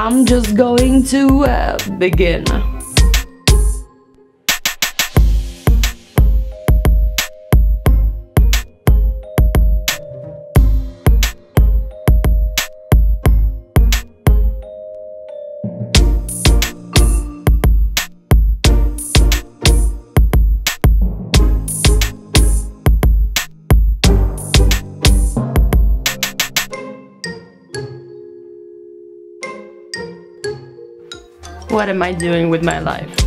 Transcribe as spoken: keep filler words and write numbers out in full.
I'm just going to uh, begin. What am I doing with my life?